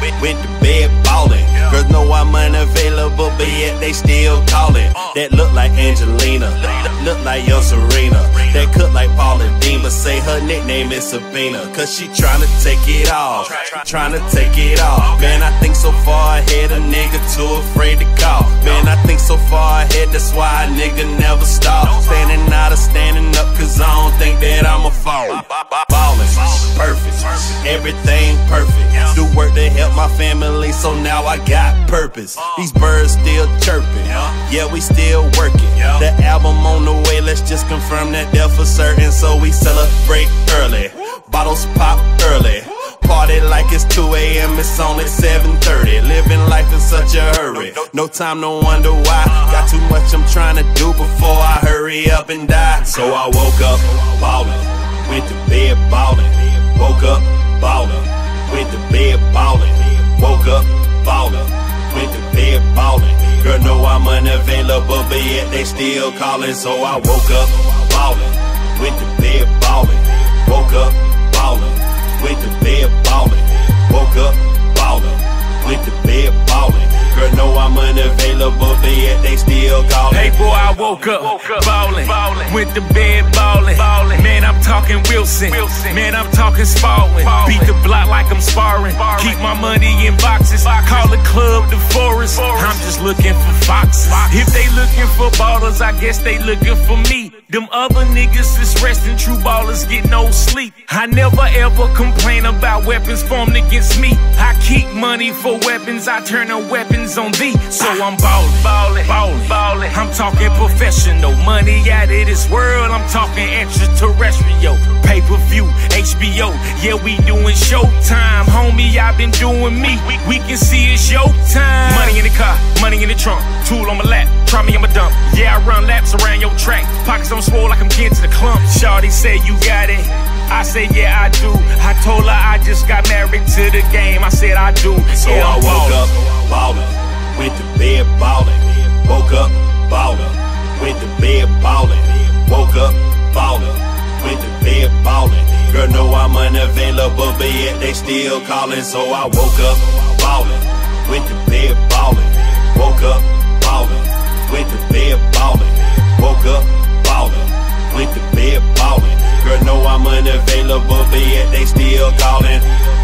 went to bed ballin'. Girls know I'm unavailable, but yet they still callin'. That look like Angelina, look like your Serena. That cook like Paula Dean, but say her nickname is Sabina. Cause she tryna take it off, tryna take it off. Man, I think so far ahead, a nigga too afraid to call. Man, I think so far ahead, that's why a nigga never stop. Standing out or standing up, cause I don't think that I'ma fall. Ballin', perfect, everything perfect. Do work to help my family, so now I got purpose. These birds still chirping, yeah, we still working. The album on the way, let's just confirm that they're for certain. So we celebrate early, bottles pop early. Party like it's 2 a.m., it's only 7:30. Living life in such a hurry, no time to wonder why. Got too much I'm trying to do before I hurry up and die. So I woke up ballin', went to bed ballin'. Woke up ballin', went to bed ballin'. Woke up ballin', went to bed ballin'. Girl know I'm unavailable, but yet they still callin'. So I woke up ballin', went to bed ballin'. Woke up ballin', went to bed ballin'. Woke up ballin', went to bed ballin'. Girl know I'm unavailable, but yet they still callin'. Hey boy, I woke up ballin', went to bed ballin'. Man, I'm talking Wilson, man, I'm talking Spalding. Beat the block like I'm sparring, keep my money in boxes. Call the club the forest, I'm just looking for foxes. If they looking for ballers, I guess they looking for me. Them other niggas is resting, true ballers get no sleep. I never ever complain about weapons formed against me. I keep money for weapons, I turn the weapons on thee. So I'm ballin'. I'm talking professional, money out of this world, I'm talking extraterrestrial. Pay-per-view, HBO, yeah, we doing showtime. Homie, I've been doing me, we can see it's showtime. Money in the car, money in the trunk, tool on my lap, try me, I'ma dump. Yeah, I run laps around your track, pockets on swole like I'm getting to the clump. Shawty say you got it, I say yeah I do. I told her I just got married to the game, I said I do. So yeah, I woke up ballin', went to bed ballin'. Woke up ballin', went to bed ballin'. Woke up ballin', went to bed ballin'. Girl know I'm unavailable, but yet they still callin'. So I woke up ballin', went to bed ballin'. Woke up ballin', went to bed ballin'. Woke up ballin', went to bed ballin'. Girl know I'm unavailable, but yet they still callin'.